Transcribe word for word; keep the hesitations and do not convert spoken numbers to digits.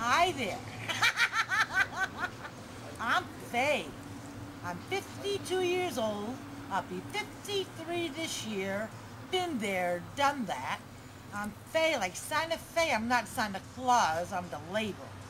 Hi there. I'm Faye. I'm fifty-two years old. I'll be fifty-three this year. Been there, done that. I'm Faye, like Santa Fe. I'm not Santa Claus. I'm the label.